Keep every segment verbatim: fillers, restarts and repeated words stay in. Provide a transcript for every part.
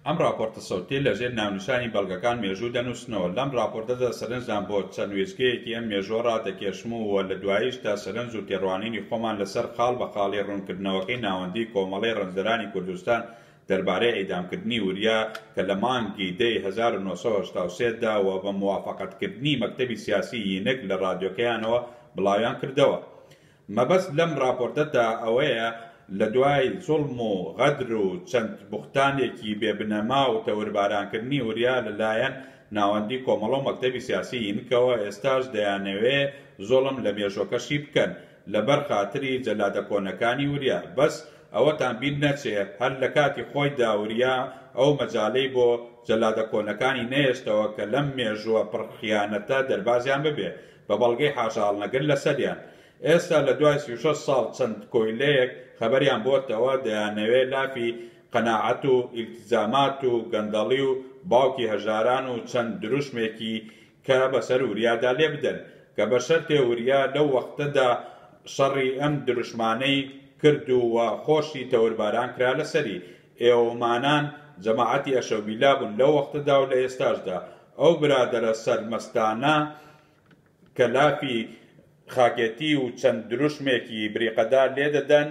ئەم راپۆرتە سەوتیە لەژێر ناونیشانی بەڵگەکان مێژوو دەنووسنەوە. لەم راپۆرتەدا سەرنجدان بۆ چەند وێستگەیەکی ئەم مێژووە ڕادەکێشمەوە لە دواییشدا سەرنج و تێڕوانینی خۆمان لەسەر خاڵ بە خاڵی ڕوونکردنەوەکەی ناوەندی کۆمەڵەی ڕەنجدەرانی کوردستان دەربارەی ئەیدامکردنی وریا کە لە مانگی دەی هەزار و نۆ سەد و هەشتا و سێ دا و بە موافەقەتکردنی مەکتەبی سیاسی یینک لە ڕادیۆکەیانەوە بڵاویان کردەوە. مەبەست لەم راپۆرتەدا ئەوەیە لە دوای زوڵم و غەدر و چەند بوختانێکی بێبنەما و تەوربارانکردنی وریا لەلایەن ناوەندی کۆمەڵە و مەکتەبی سیاسی یینکەوە ئێستاش دەیانەوێ زوڵم لە مێژوەکەشی بکەن لەبەر خاتری جەلادە کۆنەکانی وریا. بەس ئەوەتان بیر نەچێت هەر لە کاتی خۆیدا وریا ئەو مەجاالەی بۆ جەلادە کۆنەکانی نەهێشتەوە کە لەم مێژووە پڕخیانەتە دەربازیان ببێ بە بەڵگەی حاژاڵنەگر لەسەریان. ئێستا لە دوای سی و شەش ساڵ چەند کۆیلەیەک خەبەریان بۆتەوە دەیانەوێت لافی قەناعەت و ئیلتیزامات و گەندەڵی و باوکی هەژاران و چەند دروشمێکی کە بەسەر وریادا لێ بدەن کە بە شەرتێ وریا لەو وەختەدا شەڕی ئەم دروشمانەی کرد و خۆشی تەورباران کرا لەسەری. ئێوەمانان جەماعەتی ئەشەوبیلا بوون لەو وەختەدا و لە ئێستاشدا. ئەو برادەرە سەرمەستانە کە لافی خاکێتی و چەند دروشمێکی بریقەدار لێ دەدەن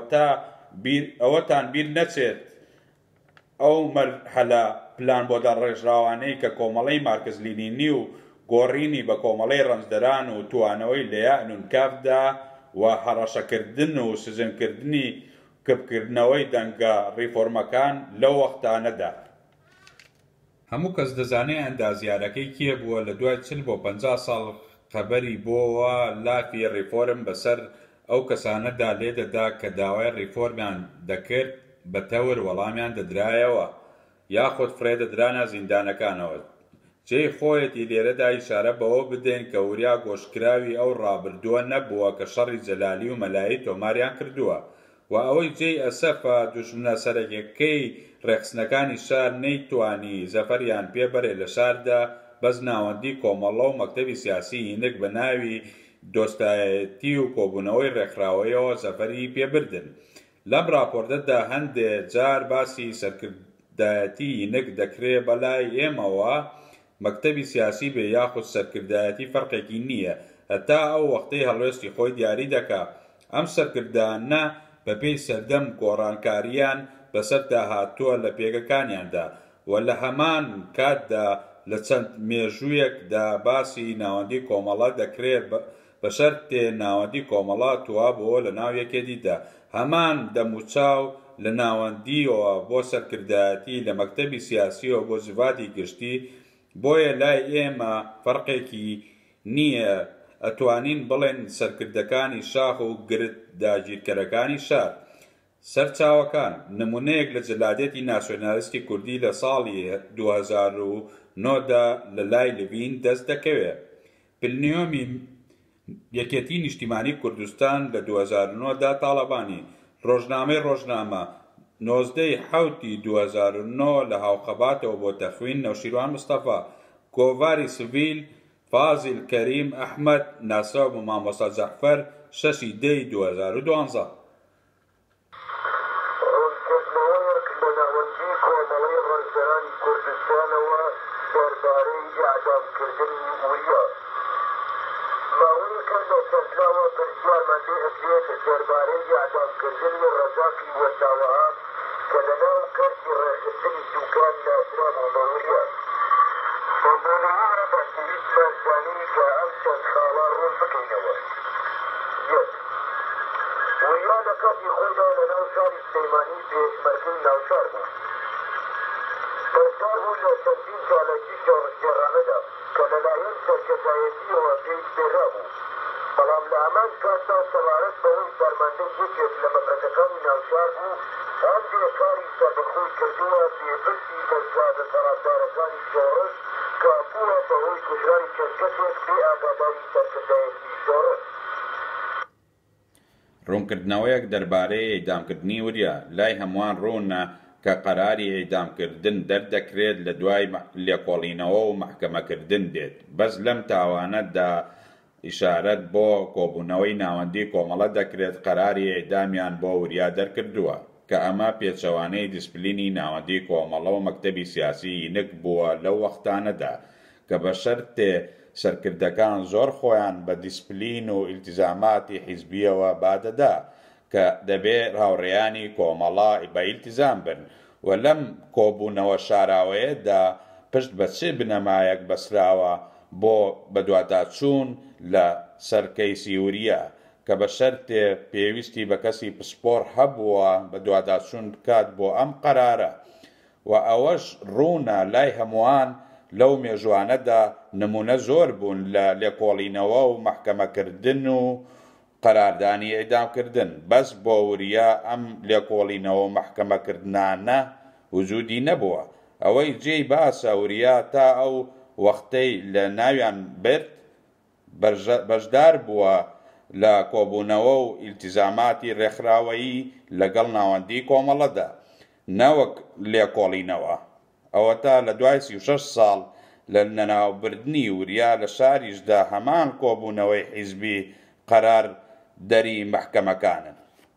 ئەوەتان بیر نەچێت ئەو مەرحەلە پلان بۆ دەڕێژراوانەی کە کۆمەڵەی مارکس لینینی و گۆڕینی بە کۆمەڵەی ڕەنجدەران و توانەوەی لە یاءن و کافدا و هەڕەشەکردن و سزمکردنی کەپکردنەوەی دەنگە ڕیفۆرمەکان لەو وەختانەدا. هەموو کەس دەزانێت ئەندازیارەکەی کێ بووە لە دوای چل بۆ پەنجا ساڵ خەبەری بۆوە لافی ڕیفۆرم بەسەر ئەو کەسانەدا لێدەدا کە داوای ڕیفۆرمیان دەکرد بە تەور وەڵامیان دەدرایەوە یاخود فرێدەدرانە زیندانەکانەوە. جێی خۆیەتی لێرەدا ئیشارە بەوە بدەین کە وریا گۆشکراوی ئەو ڕابردووە نەبووە کە شەڕی جەلالی و مەلایی تۆماریان کردووە و ئەوەی جێی ئەسەفە دوژمنە سەرەکیەکەی ڕێخستنەکانی شار نەیتوانی زەفەریان پێبەرێ لە شاردا بەس ناوەندی کۆمەڵە و مەکتەبی سیاسی یینک بە ناوی دۆستایەتی و کۆبوونەوەی ڕێکخراوەیەوە زەفەری پێبردن. لەم راپۆرتەدا هەندێک جار باسی سەرکردایەتی یینک دەکرێت بەلای ئێمەوە مەکتەبی سیاسی بێ یاخود سەرکردایەتی فەرقێکی نییە هەتا ئەو وەختەی هەڵوێستی خۆی دیاری دەکا. ئەم سەرکردانە بەپێی سەردەم گۆڕانکاریان بەسەردا هاتووە لە پێگەکانیاندا و لە هەمان کاتدا لە چەند مێژوویەکدا باسی ناوەندی کۆمەڵە دەکرێت بە شەرتێ ناوەندی کۆمەڵە توابەوە لە ناو یەکێدیدا. هەمان دەموچاو لە ناوەندیەوە بۆ سەرکردایەتی لە مەکتەبی سیاسیەوە بۆ زیڤاتی گشتی. بۆیە لای ئێمە فەرقێکی نییە ئەتوانین بڵێن سەرکردەکانی شاخ و گرت داگیرکەرەکانی شار. سەرچاوەکان نمونەیەک لە جەلادێتی ناسیۆنالیستی کوردی لە ساڵی دوو هەزار و نۆ دا لە لای لڤین دەست دەکەوێت. پلنیۆمی یەکێتی نیشتیمانی کوردستان لە دوو هەزار و نۆ دا تاڵەبانی ڕۆژنامەی ڕۆژنامە نۆزدەی حەوتی دوو هەزار و نۆ لە هاوقەباتەوە بۆ تەخوین نەوشیروان مستەفا کۆڤاری سڤیل فازیل کەریم ئەحمەد ناساو بە مامۆستا جەعفەر شەشی دەی دوو هەزار و دوانزە. دەربارەی ئەعدامکردنی ڕەزاقی وەساوەهات کە لەناو کەرتی ڕێکخستنی دووکان ناسرابوو بە وریا. بۆبوونەوەرە بە پێویستمان زانین کە ئەم چەند خاڵە ڕوون بکەینەوە. یەک وریا لە کاتی خۆیدا لەناو شاری سلەیمانی پێشمەرگەی ناوشار بوو. بەشدار بوو لە چەندین چالاکی شۆڕژگێڕانەدا کە لەلایەن سەرکردایەتیەوە پێی پێرا بوو. بەڵام لە ئەمان کاتدا سەبارەت بەوەی فەرماندەی یەکێک لە مەبرەکەکانی ناوشار بوو هەندێک کاری سەربەخۆی کردووە بێپرسی بەرجادە تەڕافدارەکانی شۆڕش کە بووە بەهۆی کوژرانی چەند کەسێک بێ ئاگاداری سەرکردایەتی شۆڕش. ڕوونکردنەوەیەک دەربارەی ئەیدامکردنی وریا لای هەمووان ڕوونە کە قەراری ئەیدامکردن دەردەکرێت لە دوای لێکۆڵینەوە و مەحکەمەکردن دێت. بەس لەم تاوانەدا ئیشارەت بۆ کۆبوونەوەی ناوەندی کۆمەڵە دەکرێت قەراری ئەیدامیان بۆ وریا دەرکردووە کە ئەمە پێچەوانەی دیسپلینی ناوەندی کۆمەڵە و مەکتەبی سیاسی یینک بووە لەو وەختانەدا کە بە شەرتێ سەرکردەکان زۆر خۆیان بە دیسپلین و ئیلتیزاماتی حیزبیەوە بادەدا کە دەبێت هاوڕێیانی کۆمەڵە بە ئیلتیزام بن و لەم کۆبوونەوە شاراوەیەدا پشت بە چ بنەمایەک بەسراوە بۆ بەدواداچوون لە سەرکەیسی وریا کە بە شەرتێ پێویستی بە کەسی پسپۆر هەبووە بەدواداچوون بکات بۆ ئەم قەرارە و ئەوەش ڕوونە لای هەمووان لەو مێژوانەدا نمونە زۆر بوون لە لێکۆڵینەوە و مەحکەمەکردن و قەراردانی ئێدامکردن بەس بۆ وریا ئەم لێکۆڵینەوە و مەحکەمەکردنانە وجودی نەبووە ئەوەی جێی باسە وریا تا ئەو وەختەی لە ناویان برد بەشدار بووە لە کۆبوونەوە و ئیلتیزاماتی ڕێکخراوەیی لەگەڵ ناوەندی کۆمەڵەدا نەوەک لێکۆڵینەوە ئەوە تا لە دوای سی و شەش ساڵ لە نەناوبردنی وریا لە شاریشدا هەمان کۆبوونەوەی حیزبی قەرار دەری مەحکەمەکانن.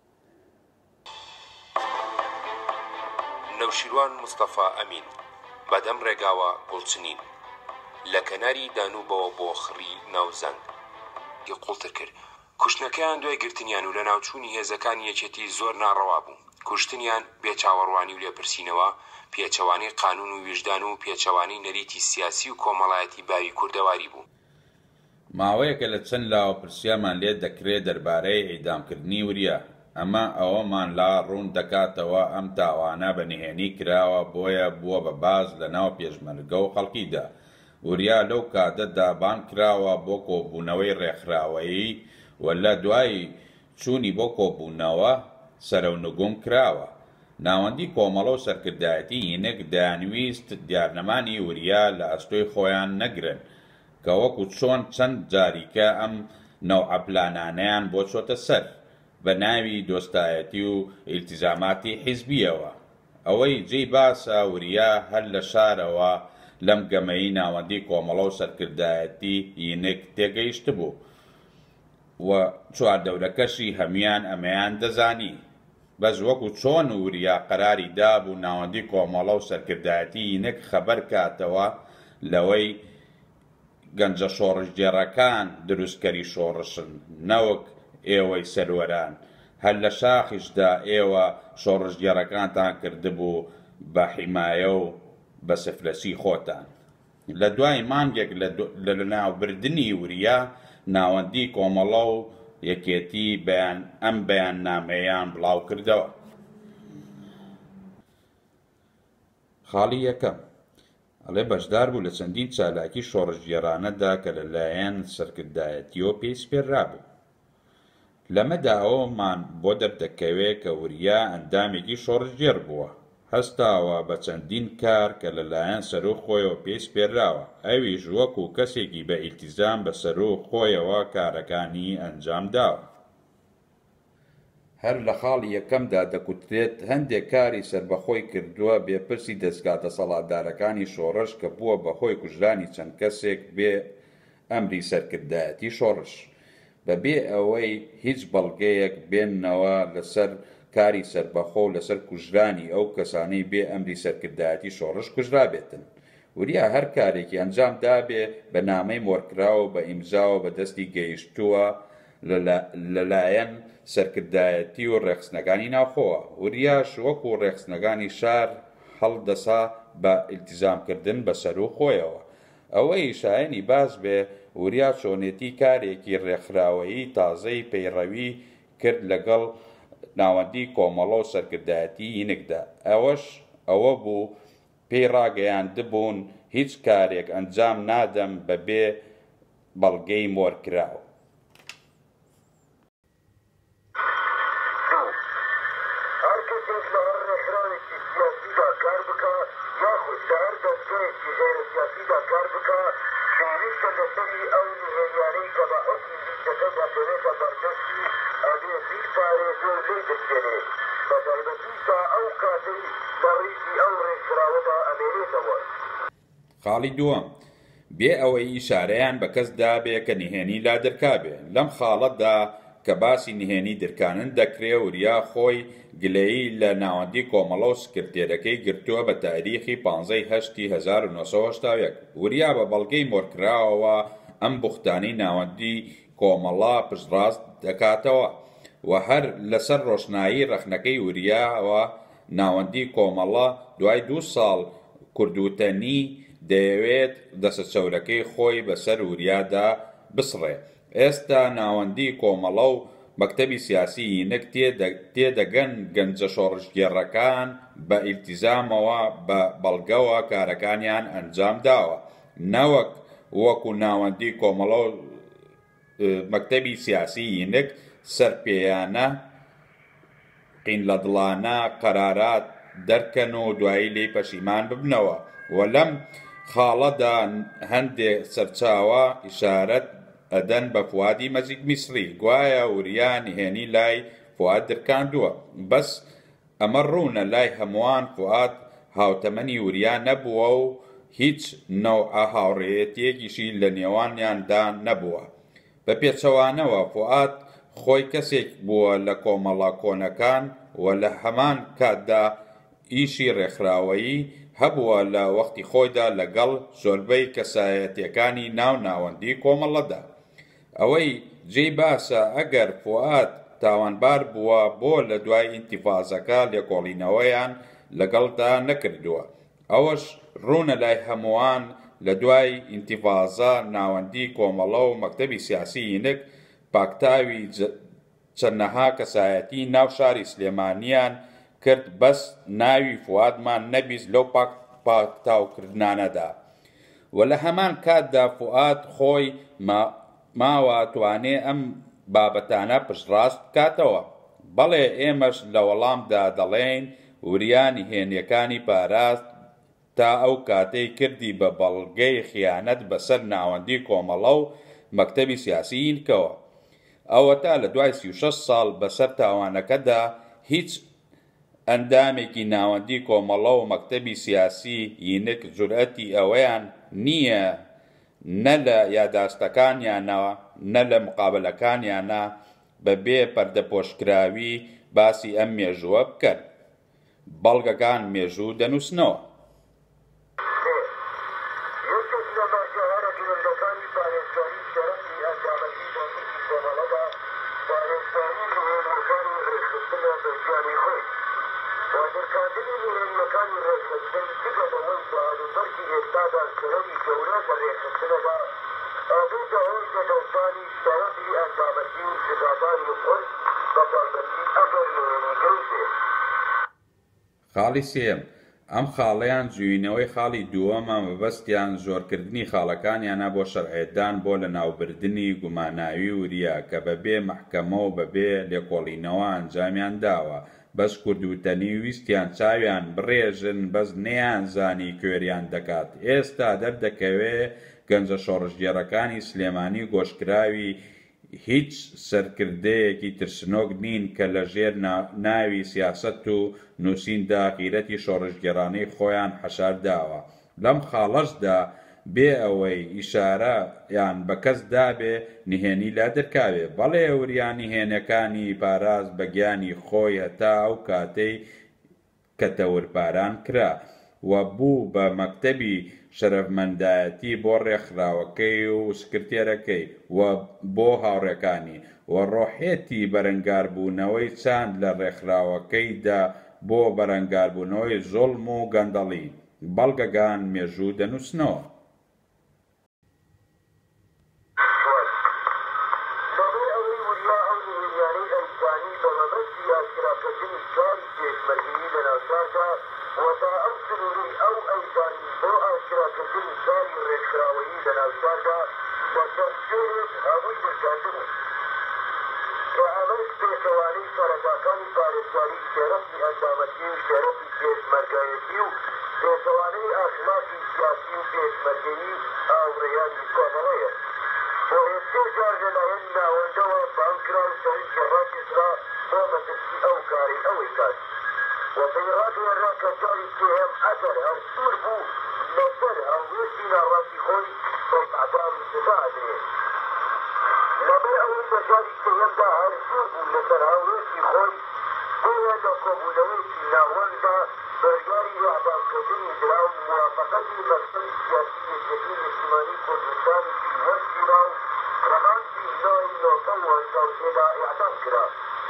نەوشیروان مستەفا ئەمین بەدەم ڕێگاوە گوڵچنین لە کەناری دانوبەوە بۆ خڕی ناوزەنگ دی قوڵتر کرد کوشتنەکەیان دوای گرتنیان و لە ناوچوونی هێزەکان یەکێتی زۆر ناڕەوا بوو کوشتنیان بێچاوەڕوانی و لێپرسینەوە پێچەوانی قانون و ویژدان و پێچەوانی نەریتی سیاسی و کۆمەڵایەتی باوی کوردەواری بوو. ماوەیەکە لە چەند لاوەپرسیامان لێ دەکرێت دەربارەی ئەیدامکردنی وریا ئەمە ئەوەمان لا ڕوون دەکاتەوە ئەم تاوانە بەنهێنی کراوە بۆیە بووە بە باز لە ناو پێشمەرگە و خەڵکیدا وریا لەو کاتەدا بان کراوە بۆ کۆبوونەوەی ڕێکخراوەیی و لە دوای چوونی بۆ کۆبوونەوە سەرەونگوم کراوە ناوەندی کۆمەڵە و سەرکردایەتی یینک دەیانویست دیارنەمانی وریا لە ئەستۆی خۆیان نەگرن کە وەکو چۆن چەند جاریکە ئەم نەوعە پلانانەیان بۆ چۆتە سەر بە ناوی دۆستایەتی و ئیلتیزاماتی حیزبیەوە ئەوەی جێی باسە وریا هەر لە شارەوە لەم گەمەی ناوەندی کۆمەڵە و سەرکردایەتی یینک تێگەیشت بوو و چواردەورەکەشی هەمیان ئەمەیان دەزانی بەس وەکو چۆن وریا قەراری دابوو ناوەندی کۆمەڵە و سەرکردایەتی یینک خەبەر کاتەوە لەوەی گەنجە شۆڕژگێڕەکان دروستکەری شۆڕشن نەوەک ئێوەی سەروەران هەر لە شاخیشدا ئێوە شۆڕژگێڕەکانتان کردبوو بە حیمایە و بە سفلەسی خۆتان لە دوای مانگێک لە ناوبردنی وریا ناوەندی کۆمەڵە و یەکێتی بەیان ئەم بەیان نامەیان بڵاو کردەوە. خاڵی یەکەم ئەڵێ بەشدار بوو لە چەندین چالاکی شۆڕژگێڕانەدا کە لەلایەن سەرکردایەتیەوە پێی سپێررابوو لەمەدا ئەومان بۆ دەردەکەوێت کە وریا ئەندامێکی شۆڕژگێڕ بووە هەستاوە بە چەندین کار کە لەلایەن سەرۆک خۆیەوە پێی سپێرراوە ئەویش وەکو کەسێکی بە ئیلتیزام بە سەرۆک خۆیەوە کارەکانی ئەنجام داوە. هەر لە خاڵی یەکەمدا دەکوترێت هەندێک کاری سربەخۆی کردووە بێپرسی دەستگا دەسەڵاتدارەکانی شۆڕش کە بووە بەهۆی کوژرانی چەند کەسێک بێ ئەمری سەرکردایەتی شۆڕش بەبێ ئەوەی هیچ بەڵگەیەک بێننەوە لەسەر کاری سربەخۆ و لەسەر کوژرانی ئەو کەسانەی بێ ئەمری سەرکردایەتی شۆڕش کوژرابێتن. وریا هەر کارێکی ئەنجام دابێ بە نامەی مۆرکراوە بە ئیمزاوە بە دەستی گەیشتووە لەلایەن سەرکردایەتی و ڕێخستنەکانی ناوخۆوە وریاش وەکو ڕێخستنەکانی شار هەڵدەسا بە ئیلتیزامکردن بە سەرۆ خۆیەوە ئەوەی شایەنی باس بێ وریا چۆنێتی کارێکی ڕێکخراوەیی تازەی پەیڕەوی کرد لەگەڵ ناوەندی کۆمەڵە و سەرکردایەتی یینکدا ئەوەش ئەوە بوو پێی ڕاگەیاندبوون هیچ کارێک ئەنجام نادەم بەبێ بەڵگەی مۆرکراوە. خاڵی دووەم بێ ئەوەی ئیشارەیان بە کەس دابێ کە نهێنی لا دەرکابێ لەم خاڵەتدا کە باسی نهێنی درکانن دەکرێ وریا خۆی گلەیی لە ناوەندی کۆمەڵە و سکرتێرەکەی گرتووە بە تاریخی پانزەی هەشتی هەزار و نۆ سەد و هەشتا و یەک. وریا بە بەڵگەی مۆرکراوەوە ئەم بوختانی ناوەندی کۆمەڵە پشتڕاست دەکاتەوە و هەر لەسەر ڕۆشنایی ڕەخنەکەی وریاوە ناوەندی کۆمەڵە دوای دوو ساڵ کوردوتەنی دەیەوێت دەسەچەورەکەی خۆی بەسەر وریادا بسڕێ. ئێستا ناوەندی کۆمەڵە و مەکتەبی سیاسی یینک تێدەگەن گەنجە شۆڕژگێڕەکان بە ئیلتیزامەوە بە بەڵگەوە کارەکانیان ئەنجام داوە، نەوەک وەکو ناوەندی کۆمەڵە و مەکتەبی سیاسی یینک سەرپێیانە قینلەدڵانە قەرارات دەرکەن و دوایی لێی پەشیمان ببنەوە. و لەم خاڵەدا هەندێک سەرچاوە ئیشارەت ئەدەن بە فوادی مەجید میسری. گوایە وریا نهێنی لای فواد درکاندووە، بەس ئەمە ڕوونە لای هەمووان فواد هاوتەمەنی وریا نەبووە و هیچ نەوعە هاوڕێیەتیەکیشی لە نێوانیاندا نەبووە. بە پێچەوانەوە فواد خۆی کەسێک بووە لە کۆمەڵە کۆنەکان و لە هەمان کاتدا ئیشی ڕێکخراوەیی هەبووە لە وەختی خۆیدا لەگەڵ زۆربەی کەسایەتیەکانی ناو ناوەندی کۆمەڵەدا. ئەوەی جێی باسە ئەگەر فواد تاوانبار بووە بۆ لە دوای ئینتیفازەکە لێکۆڵینەوەیان لەگەڵدا نەکردووە. ئەوەش ڕوونە لای هەمووان لە دوای ئینتیفازە ناوەندی کۆمەڵە و مەکتەبی سیاسی یینک پاکتاوی چەندەها کەسایەتی ناو شاری سلێمانیان کرد، بەس ناوی فوادمان نەبیست لەو پاکتاوکردنانەدا. و لە هەمان کاتدا فواد خۆی ماوە توانێ ئەم بابەتانە پشتڕاست بکاتەوە. بەڵێ ئێمەش لە وەڵامدا دەڵێین وریا نهێنیەکانی پاراست تا ئەو کاتەی کردی بە بەڵگەی خیانەت بەسەر ناوەندی کۆمەڵە و مەکتەبی سیاسی یینکەوە. ئەوە تا لە دوای سی و شەش ساڵ بەسەر تاوانەکەدا هیچ ئەندامێکی ناوەندی کۆمەڵە و مەکتەبی سیاسی یینک جورئەتی ئەوەیان نییە نە لە یادداشتەکانیانەوە نە لە مقابلەکانیانە بەبێ پەردەپۆشکراوی باسی ئەم مێژووە بکەن. بەڵگەکان مێژوو دەنووسنەوە. خاڵی سێم، ئەم خاڵەیان جوینەوەی خاڵی دووەمە مەبەستیان زۆرکردنی خاڵەکانیانە بۆ شەرعێدان بۆ لە ناوبردنی گوماناوی وریا کە بەبێ مەحکەمە و بەبێ لێکۆڵینەوە ئەنجامیان داوە. بەس کوردوتەنی ویستیان چاویان بڕێژن، بەس نەیان زانی کوێریان دەکات. ئێستا دەردەکەوێ گەنجە شۆڕژگێڕەکانی سلێمانی گۆشکراوی هیچ سەرکردەیەکی ترسنۆک نین کە لە ژێر ناوی سیاسەت و نووسیندا قیرەتی شۆڕژگێڕانەی خۆیان حەشار داوە. لەم خاڵەشدا بێ ئەوەی ئیشارە یان بە کەس دابێ نهێنی لا دەرکاوێ. بەڵێ وریا نهێنەکانی پاراست بە گیانی خۆی هەتا ئەو کاتەی کە تەورپاران کرا و بوو بە مەکتەبی شەرەفمەندایەتی بۆ ڕێکخراوەکەی و سکرتێرەکەی و بۆ هاوڕێکانی و ڕۆحێتی بەرەنگاربوونەوەی چاند لە ڕێکخراوەکەیدا بۆ بەرەنگاربوونەوەی زوڵم و گەندەڵی. بەڵگەکان مێژوو دەنووسنەوە. لەبەر ئەوەی بەجاری سێیەم دەروندا هەرزوو بوو لەسەر هاوڕێکی خۆی بۆیە لە کۆبوونەوەیکی ناوەندا بەرگاری ئەعدامکردنی درا و موافقەتی مەکتەبی سیاسی یەکێتی نیشتیمانی کوردستانێکی وەرگیرا و ڕەمانجی هزار و نۆ سەد و هەشتا و سێدا ئیعدام کرا.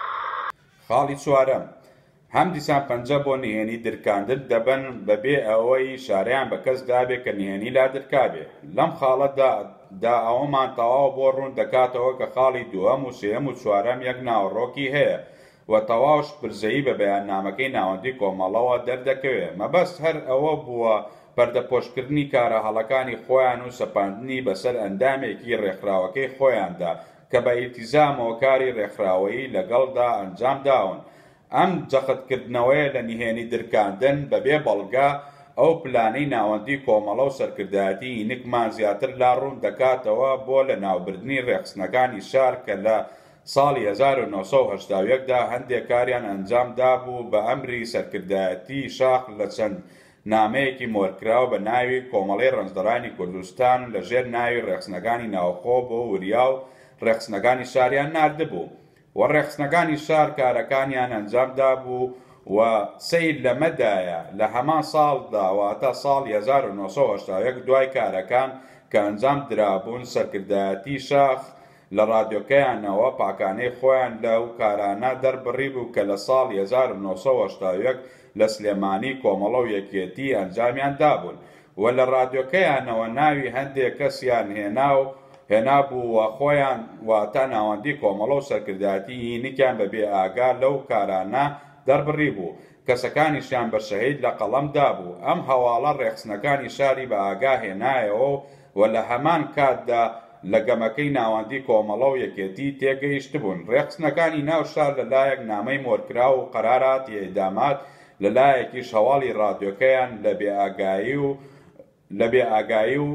خاڵی چوارەم هەم دیسان پەنجە بۆ نهێنی درکاندن دەبن بەبێ ئەوەی شارەیان بە کەس دابێ کە نهێنی لا درکابێ. لەم خاڵەتدا دا ئەوەمان تەواو بۆ ڕوون دەکاتەوە کە خاڵی دووەم و سێەم و چوارەم یەک ناوەڕۆکی هەیە و تەواوش پرزەیی بە بەیاننامەکەی ناوەندی کۆمەڵەوە دەردەکەوێ. مەبەست هەر ئەوە بووە پەردەپۆشکردنی کارە هەڵەکانی خۆیان و سەپاندنی بەسەر ئەندامێکی ڕێکخراوەکەی خۆیاندا کە بە ئیلتیزامەوە کاری ڕێکخراوەیی لەگەڵدا ئەنجام داون. ئەم جەختکردنەوەیە لە نهێنی درکاندن بەبێ بەڵگا ئەو پلانەی ناوەندی کۆمەڵە و سەرکردایەتی ئینکمان زیاتر لا ڕوون دەکاتەوە بۆ لە ناوبردنی ڕێخستنەکانی شار کە لە ساڵی هەزار و نۆ سەد و هەشتا و یەکدا هەندێک کاریان ئەنجام دابوو بە ئەمری سەرکردایەتی شاخ لە چەند نامەیەکی مۆرکراو بە ناوی کۆمەڵەی ڕەنجدەرانی کوردستان لەژێر ناوی ڕێخستنەکانی ناوخۆ بۆ وریا و ڕێخستنەکانی شاریان ناردبوو و ڕێخستنەکانی شار کارەکانیان ئەنجام دابوو و سەیر لەمەدایە لە هەمان ساڵدا واتە ساڵی هەزار و نۆ سەد و هەشتا و یەک دوای کارەکان کە ئەنجام درابوون سەرکردایەتی شاخ لە ڕادیۆکەیانەوە پاکانەی خۆیان لەو کارانە دەربڕی بوو کە لە ساڵی هەزار و نۆ سەد و هەشتا و یەک لە سلێمانی کۆمەڵە و یەکێتی ئەنجامیان دابوون و لە ڕادیۆکەیانەوە ناوی هەندێک کەسیان هێنا و هێنابوو وە خۆیان واتە ناوەندی کۆمەڵە و سەرکردایەتی هینێکیان بەبێ ئاگا لەو کارانە دەربڕی بوو کەسەکانیشیان بە شەهید لە قەڵەم دابوو. ئەم هەواڵە ڕێخستنەکانی شاری بە ئاگا هێنایەوە و لە هەمان کاتدا لە گەمەکەی ناوەندی کۆمەڵە و یەکێتی تێگەیشت بوون. ڕێخستنەکانی ناو شار لەلایەک نامەی مۆرکرا و قەراراتی ئێدامات لەلایەکیش هەواڵی ڕادیۆکەیان لە بێئاگایی و لە بێئاگایی و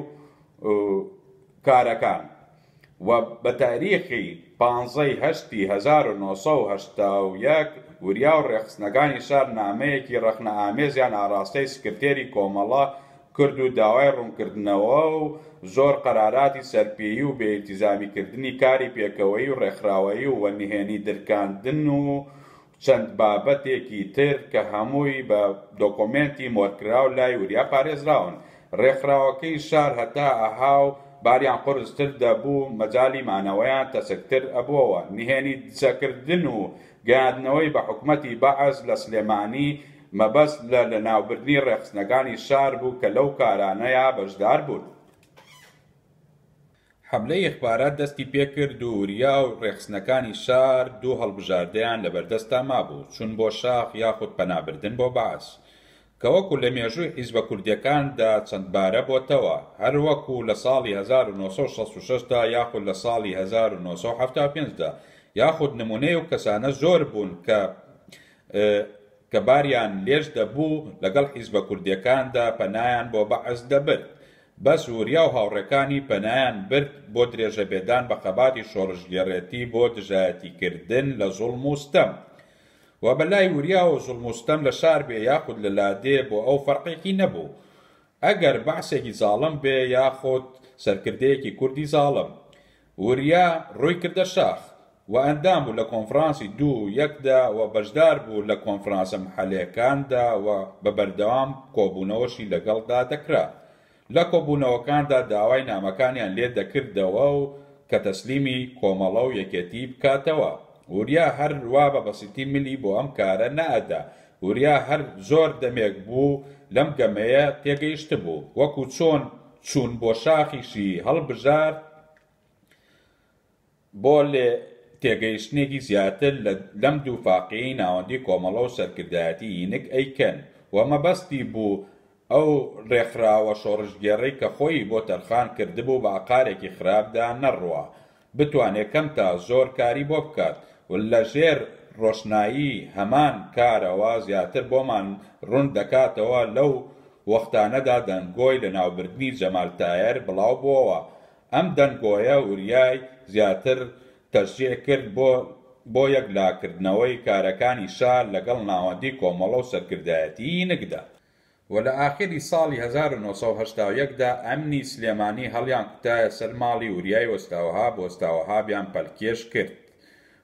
کارەکان و بە تاریخی پانزەی هەشتی هەزار و نۆ سەد و هەشتا و یەک وریا و ڕێخستنەکانی شار نامەیەکی ڕەخنە ئامێزیان ئاڕاستەی سکرتێری کۆمەڵە کرد و داوای ڕوونکردنەوە و زۆر قەراراتی سەرپێیی و بێئیلتیزامیکردنی کاری پێکەوەی و ڕێکخراوەیی و نهێنی درکاندن و چەند بابەتێکی تر کە هەمووی بە دۆکۆمنتی مۆرکراو لای وریا پارێزراون. ڕێکخراوەکەی شار هەتا ئەهاو باریان قورستر دەبوو مەجای مانەوەیان تەسکتر ئەبووەوە. نهێنی دچەکردن و گەیاندنەوەی بە حکومەتی بەعەز لە سلێمانی مەبەست لە لەناوبردنی ڕێخستنەکانی شار بوو کە لەو کارانەیە بەشدار بوون. حملەی ئیخبارات دەستی پێکرد و وریا و ڕێخستنەکانی شار دوو هەڵبژاردەیان لەبەردەستا مابوو چون بۆ شاخ یاخود پەنابردن بۆ بەعەز کە وەکو لە مێژووی حیزبە کوردیەکاندا چەندبارە بۆتەوە هەر وەکو لە ساڵی هەزار و نۆ سەد و شەست و شەشدا یاخود لە ساڵی هەزار و نۆ سەد و هەفتا و پێنجدا یاخود نمونەی و کەسانە زۆر بوون کە کە باریان لێش دەبوو لەگەڵ حیزبە کوردیەکاندا پەنایان بۆ بەعەز دەبرد. بەس وریا و هاوڕێکانی پەنایان برد بۆ درێژەبێدان بە قەباتی شۆڕژگێڕێتی بۆ دژایەتیکردن لە زوڵم و ستەم و بەلای وریا و زوڵم و ستەم لە شار بێ یاخود لە لادێ بۆ ئەو فەرقێکی نەبوو ئەگەر بەعسێکی زاڵم بێ یاخود سەرکردەیەکی کوردی زاڵم. وریا ڕووی کردە شاخ و ئەندام بوو لە کۆنفرانسی دوو یەکدا و بەشدار بوو لە کۆنفرانسە محەلەیەکاندا و بە بەردەوام کۆبوونەوەشی لەگەڵدا دەکرا. لە کۆبوونەوەکاندا داوای نامەکانیان لێ دەکردەوە و کە تەسلیمی کۆمەڵە و یەکێتی بکاتەوە. وریا هەر وا بە بەسیتی ملی بۆ ئەم کارە نەئەدا. وریا هەر زۆر دەمێک بوو لەم گەمەیە تێگەیشت بوو وەکو چۆن چوون بۆ شاخیشی هەڵبژار بۆ لێ تێگەیشتنێکی زیاتر لەم دوو فاقیەی ناوەندی کۆمەڵە و سەرکردایەتی ئینک ئەیکەن و مەبەستی بوو ئەو ڕێکخراوە شۆڕژگێڕەی کە خۆی بۆ تەرخان کردبوو بە عقارێکی خراپدا نەڕوە بتوانێت کەم تا زۆر کاری بۆ بکات و لە ژێر ڕۆشنایی هەمان کارەوە زیاتر بۆمان ڕوون دەکاتەوە لەو وەختانەدا دەنگۆی لە ناوبردنی جەمال تایر بڵاو بووەوە. ئەم دەنگۆیە وریای زیاتر تەشجیع کرد بۆ بۆ یەکلاکردنەوەی کارەکانی شار لەگەڵ ناوەندی کۆمەڵە و سەرکردایەتی نەکدا و لە ئاخری ساڵی هەزار و نۆ سەد و هەشتا و یەکدا ئەمنی سلێمانی هەڵیان کوتایە سەر ماڵی وریای وەستاوەها بۆ وەستاوەهابیان پەلکێش کرد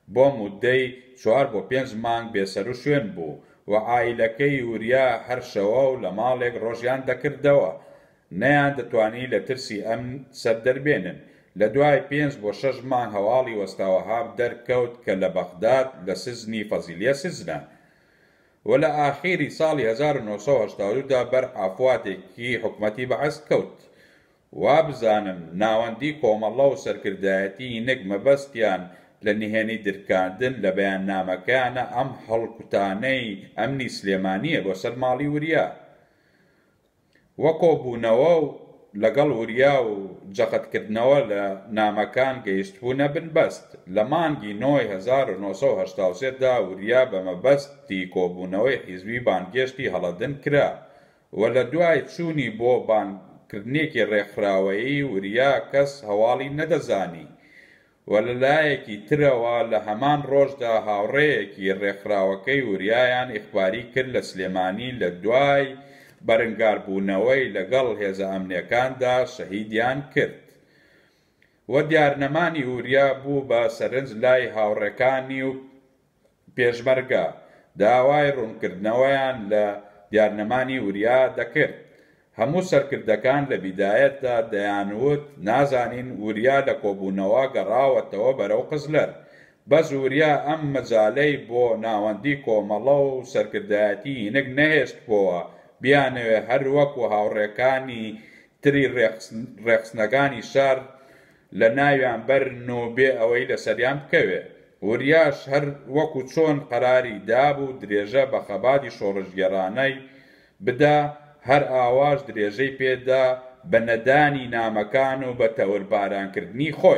بۆ مودەی چوار بۆ پێنج مانگ بێسەر و شوێن بوو و عائیلەکەی وریا هەر شەوە و لە ماڵێک ڕۆژیان دەکردەوە. نەیان دەتوانی لە ترسی ئەم سەردەربێنن. لە دوای پێنج بۆ شەش مانگ هەواڵی وەستاوەهاب دەرکەوت کە لە بەغداد لە سزنی فەزیلیە سزنە و لە ئاخیری ساڵی هەزار و نۆ سەد و هەشتا و دوودا بەر ئافواتێکی حکومەتی بەعەست کەوت. وا بزانم ناوەندی کۆمەڵە و سەرکردایەتی نەک مەبەستیان لە نهێنی درکاندن لە بەیاننامەکانە ئەم هەڵکوتانەی ئەمنی سلێمانیە بۆ سەر ماڵی وریا. وە کۆبوونەوە و لەگەڵ وریا و جەقەتکردنەوە لە نامەکان گەیشتبوونە بنبەست. لە مانگی نۆی هەزار و نۆ سەد و هەشتا و سێدا وریا بە مەبەستی کۆبوونەوەی حیزبی بانگێشتی هەڵەدن کرا و لە دوای چوونی بۆ بانکردنێکی ڕێکخراوەیی وریا کەس هەواڵی نەدەزانی و لەلایەکی ترەوە لە هەمان ڕۆژدا هاوڕێیەکی ڕێکخراوەکەی وریایان ئیخباری کرد لە سلێمانی لە دوای بەرەنگاربوونەوەی لەگەڵ هێزە ئەمنیەکاندا شەهیدیان کرد و دیارنەمانی وریا بوو بە سەرنج لای هاوڕێکانی و پێشمەرگە داوای ڕوونکردنەوەیان لە دیارنەمانی وریا دەکرد. هەموو سەرکردەکان لە بیدایەتدا دەیانوت نازانین وریا لە کۆبوونەوە گەڕاوەتەوە بەرەو قزلەر. بەس وریا ئەم مەجالەی بۆ ناوەندی کۆمەڵە و سەرکردایەتی هینک نەهێشتبووە بیانەوێ هەر وەکو هاوڕێکانی تری ڕێخستنەکانی شار لە ناویان بەرن و بێ ئەوەی لەسەریان بکەوێ. وریاش هەر وەکو چۆن قەراری دابوو درێژە بە خەباتی شۆڕژگێڕانەی بدا هەر ئاواش درێژەی پێدا بە نەدانی نامەکان و بە تەوربارانکردنی خۆی.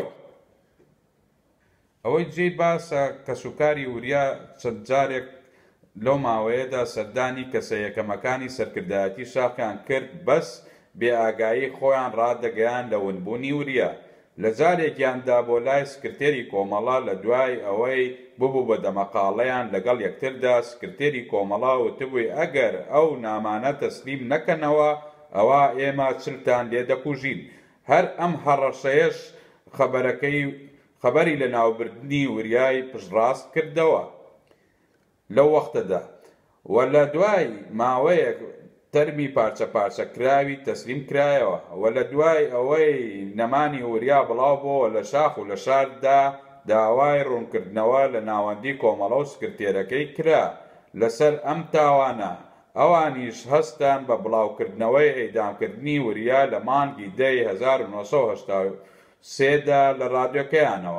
ئەوەی جێی باسە کەسوکاری وریا چەند جارێک لەو ماوەیەدا سەردانی کەسە یەکەمەکانی سەرکردایەتی شاقیان کرد بەس بێئاگایی خۆیان ڕادەگەیان لە ونبوونی وریا. لە جارێکیاندا بۆ لای سکرتێری کۆمەڵە لە دوای ئەوەی ببوو بە دەمەقاڵەیان لەگەڵ یەکتردا سکرتێری کۆمەڵە وتبووی ئەگەر ئەو نامانە تەسلیم نەکەنەوە ئەوە ئێمە چلتان لێ دەکوژین. هەر ئەم هەڕەشەیەش خەبەرەکەی خەبەری لە ناوبردنی وریای پشتڕاست کردەوە لەو وەختەدا و لە دوای ماوەیەک تەرمی پارچە پارچە کراوی تەسلیم کرایەوە و لە دوای ئەوەی نەمانی وریا بڵاو بۆ لە شاخ و لە شاردا داوای ڕوونکردنەوە لە ناوەندی کۆمەڵە و سکرتێرەکەی کرا لەسەر ئەم تاوانە. ئەوانیش هەستان بە بڵاوکردنەوەی ئەیدامکردنی وریا لە مانگی دەی هەزار و نۆ سەد و هەشتا و سێدا لە ڕادیۆکەیانەوە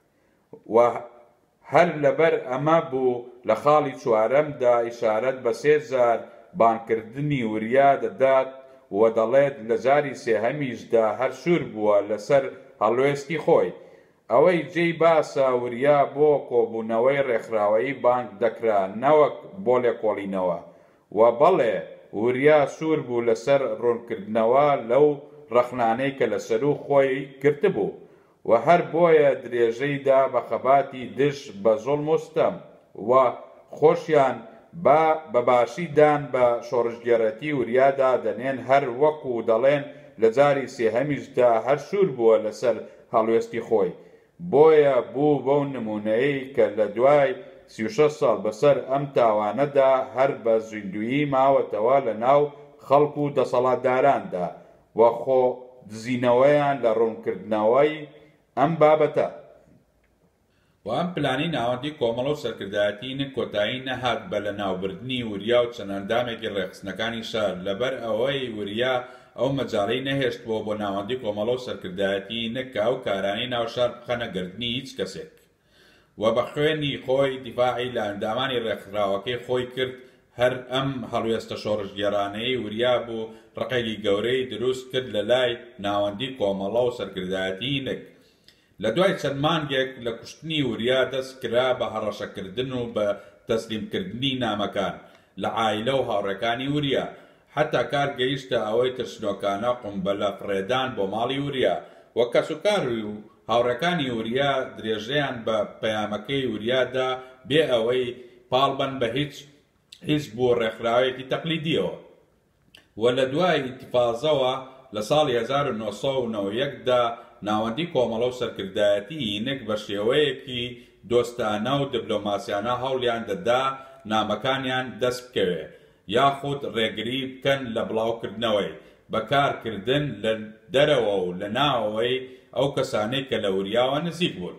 و هەر لەبەر ئەمە بوو لە خاڵی چوارەمدا ئیشارەت بە سێ جار بانکردنی وریا دەدات و دەڵێت لە جاری سێهەمیشدا هەر سوور بووە لەسەر هەڵوێستی خۆی. ئەوەی جێی باسە وریا بۆ کۆبوونەوەی ڕێکخراوەیی بانک دەکرا نەوەک بۆ لێکۆڵینەوە و بەڵێ وریا سوور بوو لەسەر ڕوونکردنەوە لەو ڕەخنانەی کە لەسەر و خۆی گرتبوو و هەر بۆیە درێژەیدا بە خەباتی دش بە زوڵم و ستەم و خۆشیان با بەباشی دان بە شۆڕژگێڕەتی وریادا دەنێن هەر وەکو دەڵێن لە جاری سێهەمیشدا هەر سوور بووە لەسەر هەڵوێستی خۆی. بۆیە بوو بەو نمونەیەی کە لە دوای سی و شەش ساڵ بەسەر ئەم تاوانەدا هەر بە زیندویی ماوەتەوە لە ناو خەڵکو و دەسەڵاتداراندا و خۆ دزینەوەیان لە ڕوونکردنەوەی ئەم بابەتە. و ئەم پلانی ناوەندی کۆمەڵە و سەرکردایەتی کۆتایی نەهات بە لە ناوبردنی وریا و چەندەندامێکی ڕێخستنەکانی شار لەبەر ئەوەی وریا ئەو مەجاڵەی نەهێشتبووە بۆ ناوەندی کۆمەڵە و سەرکردایەتی نەکا و کارانی ناوشار بخەنە گردنی هیچ کەسێک و بە خوێنی خۆی دیفاعی لە ئەندامانی ڕێکخراوەکەی خۆی کرد. هەر ئەم هەڵوێستە شۆڕژگێڕانەی وریا بوو ڕقێکی گەورەی دروست کرد لە لای ناوەندی کۆمەڵە و سەرکردایەتی نەک. لە دوای چەند مانگێک لە کوشتنی وریا دەست کرا بە هەڕەشەکردن و بە تەسلیمکردنی نامەکان لە عائیلە و هاوڕێکانی وریا حتا کار گەیشتە ئەوەی ترسنۆکانە قومبەلە فڕێدان بۆ ماڵی وریا و کەسوکار و هاوڕێکانی وریا درێژەیان بە پەیامەکەی وریادا بێ ئەوەی پاڵبەن بە هیچ هیچ بۆ ڕێکخراوێکی تەقلیدیەوە و لە دوای ئیتیفازەوە لە ساڵی هەزار و نۆ سەد و نەوە یەکدا ناوەندی کۆمەڵە و سەرکردایەتی نەک بە شێوەیەکی دۆستانە و دیبلۆماسیانە هەوڵیان دەدا نامەکانیان دەست بکەوێ یاخود ڕێگری بکەن لە بڵاوکردنەوەی بەکارکردن لە دەرەوە و لە ناوەوەی ئەو کەسانەی کە لە وریاوە نزیک بوون.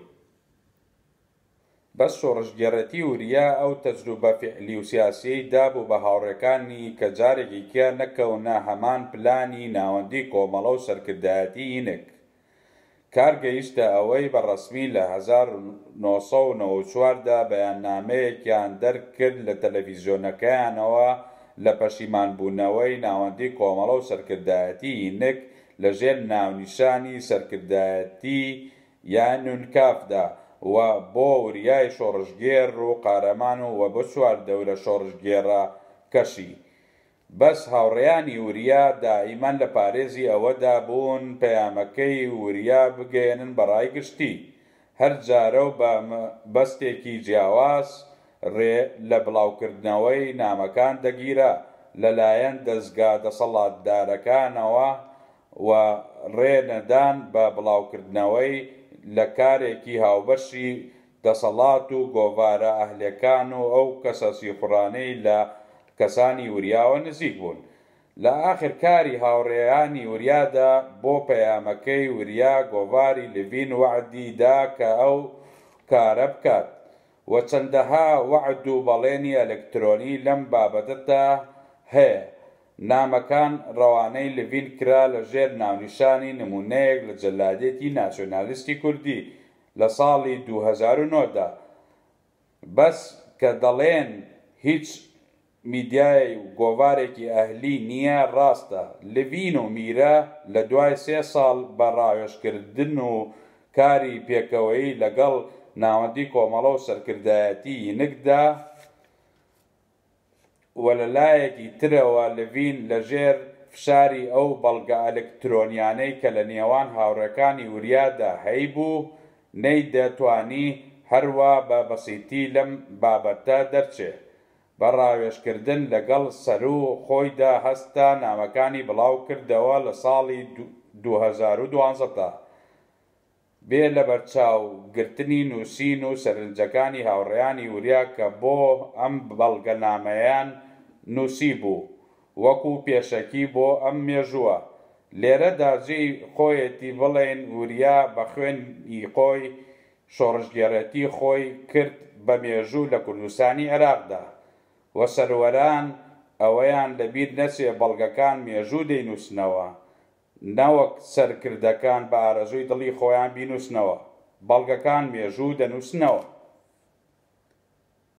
بەس شۆڕشگێڕەتی وریا ئەو تەجروبە فعلی و سیاسیەی دابوو بە هاوڕێکانی کە جارێکی کە نەکەونە هەمان پلانی ناوەندی کۆمەڵە و سەرکردایەتی ئینک. کار گەیشتە ئەوەی بەڕەسمی لە هەزار و نۆ سەد و نۆ و چواردا بەیاننامەیەکیان دەرکرد لە تەلەڤیزیۆنەکەیانەوە لە پەشیمانبوونەوەی ناوەندی کۆمەڵە و سەرکردایەتی ئینک لەژێر ناونیشانی سەرکردایەتی یان نونکافدا و بۆ وریای شۆڕشگێڕ و قارەمان و بۆ چوار دەورە شۆڕشگێڕە کەشی. بەس هاوڕێیانی وریا دائیمان لە پارێزی ئەوەدا بوون پەیامەکەی وریا بگەێنن بە ڕایگشتی هەر جارە و بە بەستێکی جیاواز ڕێ لە بڵاوکردنەوەی نامەکان دەگیرە لەلایەن دەستگا دەسەڵاتدارەکانەوە و ڕێنەدان بە بڵاوکردنەوەی لە کارێکی هاوبەشی دەسەڵات و گۆڤارە ئەهلەکان و ئەو کەسە سیخوڕانەی لە کەسانی وریاوە نزیک بوون. لە ئاخر کاری هاوڕێیانی وریادا بۆ پەیامەکەی وریا گۆڤاری لڤین وعدی دا کە ئەو کارە بکات و چەندەها وعد و بەڵێنی ئەلکترۆنی لەم بابەتەدا هەیە. نامەکان ڕەوانەی لڤین کرا لە ژێر ناونیشانی نمونەیەک لە جەلادێتی ناسیۆنالیستی کوردی لە ساڵی دوو هەزار و نۆ دا. بەس کە دەڵێن هیچ میدیای و گۆڤارێکی ئەهلی نییە ڕاستە. لڤین و میرە لە دوای سێ ساڵ بە ڕاوێژکردن و کاری پێکەوەی لەگەڵ ناوەندی کۆمەڵە و سەرکردایەتی ئینکدا و لەلایەکی ترەوە لڤین لەژێر فشاری ئەو بەڵگە ئەلکترۆنیانەی کە لە نێوان هاوڕێکانی وریادا هەیبوو نەیدەتوانی هەروە بە بەسیتی لەم بابەتە دەرچێ. بە ڕاوێژکردن لەگەڵ سەر و خۆیدا هەستا نامەکانی بڵاو کردەوە لە ساڵی دوو هەزار و دوانزەدا بێ لە بەرچاو گرتنی نووسین و سەرنجەکانی هاوڕێیانی وریا کە بۆ ئەم بەڵگەنامەیان نووسی بوو وەکو پێشەکی بۆ ئەم مێژووە. لێرەدا جێی خۆیەتی بڵێن وریا بە خوێنی خۆی شۆڕشگێڕەتی خۆی کرد بە مێژوو لە کوردستانی عێراقدا و سەروەران ئەوەیان لەبیر نەچێ بەڵگەکان مێژوو دەینووسنەوە نەوەک سەرکردەکان بە ئارەزووی دڵی خۆیان بینووسنەوە. بەڵگەکان مێژوو دەنووسنەوە.